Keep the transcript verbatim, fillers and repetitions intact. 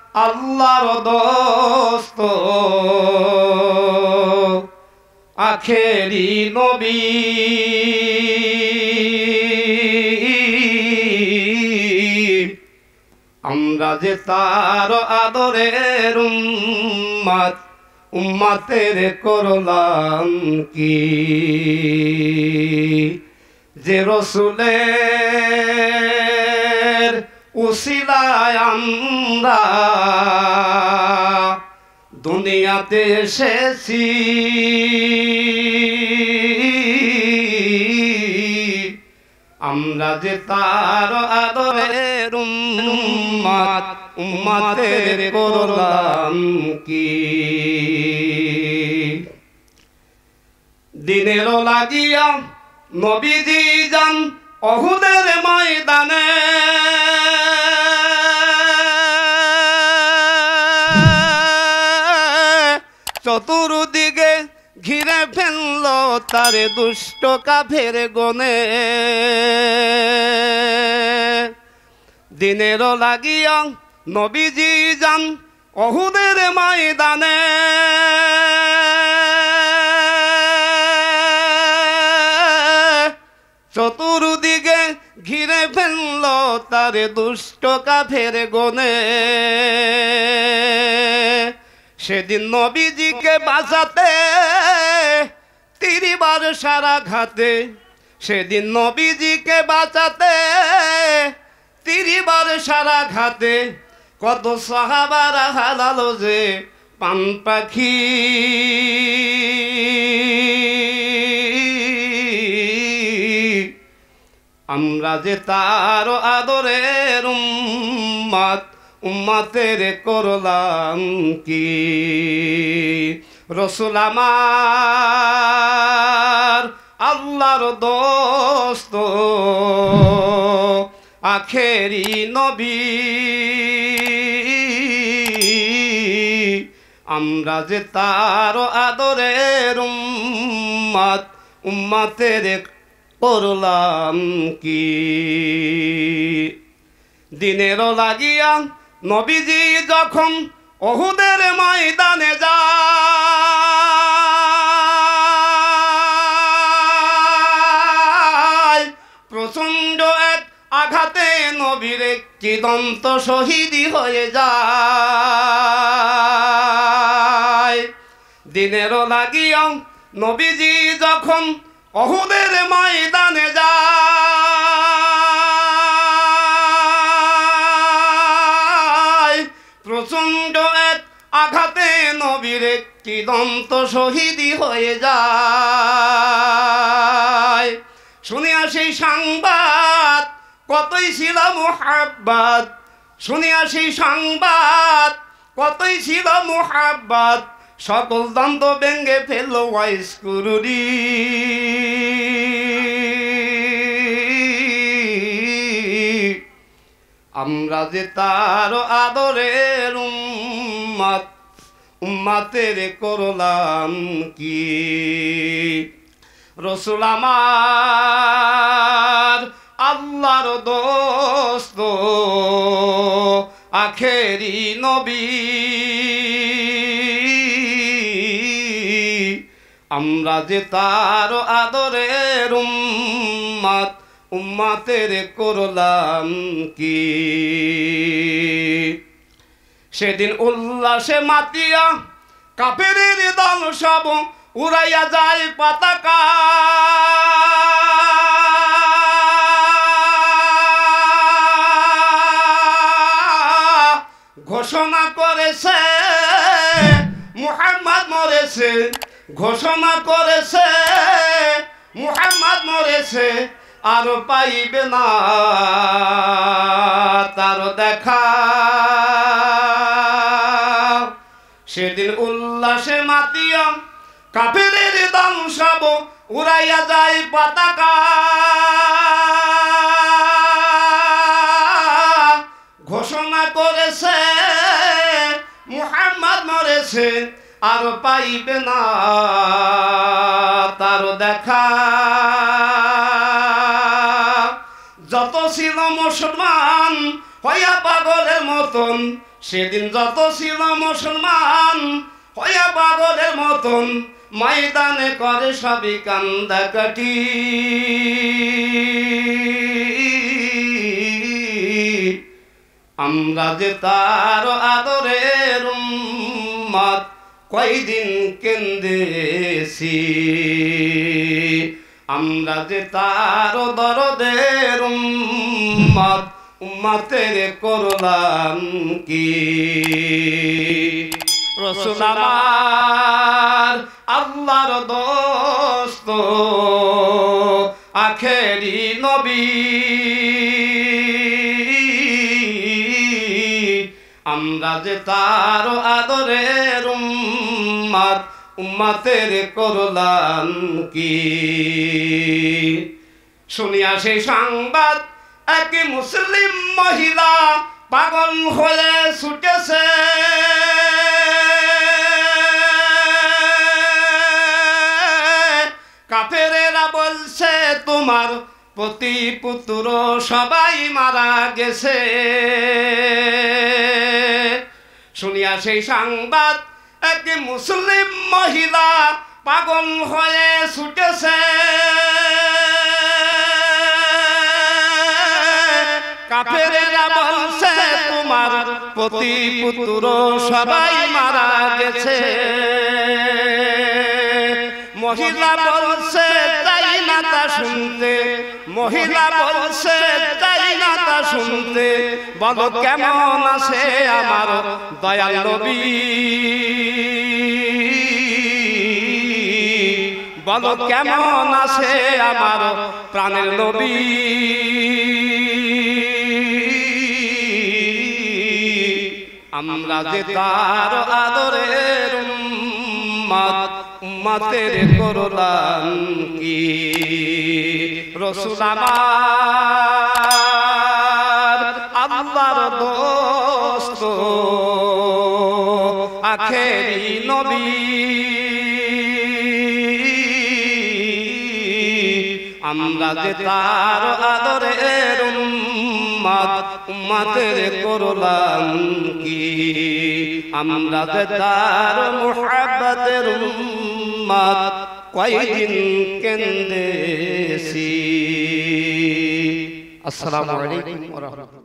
আল্লাহর দোস্ত আখেরি নবী আমরা যে তার আদরের উম্মত উম্মতের করলাম কি যে রসুলের উসিলায় আমরা দুনিয়াতে এসেছি আমরা যে তার আদরের উম্মত উম্মতের করলাম কি দিনের লাগিয়া নবীজি যান উহুদের ময়দানে চতুর্দিকে ঘিরে ফেলল তারে দুষ্ট কাফের গনে দিনের লাগিয়া নবীজি যান উহুদের ময়দানে চতুর্দিকে ঘিরে ফেলল তারে দুষ্ট কাফের গনে সেদিন নবীজিকে বাঁচাতে তিরিবার সারা ঘাতে সেদিন নবীজিকে বাঁচাতে তিরিবার সারা ঘাতে কত সাহাবারা হালালো যে পান পাখি আমরা যে তার আদরের উম্মত উম্মতের করলাম কি রসুল আমার আল্লাহর দোস্ত আখেরি নবী আমরা যে তার আদরের উম্মত উম্মতের করলাম কি দিনের লাগিয়া নবীজি যখন উহুদের ময়দানে যায় প্রচন্ড এক আঘাতে নবীর একটি দন্ত শহীদি হয়ে যায় দিনের লাগিয়া নবীজি যখন উহুদের ময়দানে যায় প্রচন্ড এক আঘাতে নবীর একটি দন্ত শহীদি হয়ে যায় শুনিয়া সেই সংবাদ কতই ছিল মুহাব্বত শুনিয়া সেই সংবাদ কতই ছিল মুহাব্বত সকল দন্ত ভেঙ্গে ফেলল ওয়াইস কুরুরি আমরা যে তার আদরের উম্মত উম্মতের করলাম কি রসুল আমার আল্লাহর দোস্ত আখেরি নবী আমরা যে তার আদরের উম্মত উম্মতের করলাম কি সেদিন উল্লাসে মাতিয়া কাফেরের দল সব উড়াইয়া যায় পতাকা ঘোষণা করেছে মুহাম্মদ মরেছে ঘোষণা করেছে মুহাম্মদ মরেছে আর পাইবে না তার দেখা সেদিন উল্লাসে মাতিয়া কাফেরের দল সব উড়াইয়া যায় পতাকা ঘোষণা করেছে মুহাম্মদ মরেছে আর পাইবে না তার দেখা যত ছিল মুসলমান হইয়া পাগলের মতন সেদিন যত ছিল মুসলমান হইয়া পাগলের মতন ময়দানে করে সবই কান্দাকাটি আমরা যে তার আদরের উম্মত কয়দিন কেন্দেছি আমরা যে তার দরদের উম্মত উম্মতের করলাম কি রাসূল আমার আল্লাহর দোস্ত আখেরি নবী আমরা যে তার আদরের উম্মত উম্মতের করলাম কি শুনিয়া সেই সংবাদ এক মুসলিম মহিলা পাগল হয়ে ছুটেছে কাফেরেরা বলছে তোমার পতি পুত্র সবাই মারা গেছে শুনিয়া সেই সংবাদ এক মুসলিম মহিলা পাগল হয়ে ছুটেছে কাফেরেরা বলছে তোমার পতি পুত্র সবাই মারা গেছে মহিলা বলছে তাই না তা শুনতে মহিলা বলছে তাই না তা শুনতে বলো কেমন আছে আমার দয়াল নবী বলো কেমন আছে আমার প্রাণের নবী আমরা যে তার আদরের উম্মত উম্মতের করলাম কি রাসূল আমার আল্লাহর দোস্ত আখেরি নবী আমরা যে তার আদরের উম্মত উম্মতের করলাম কি আমরা যে তার মুহাব্বতের উম্মত কয়দিন কেন্দেছি আসসালামু আলাইকুম ওয়া রাহমাতুল্লাহ।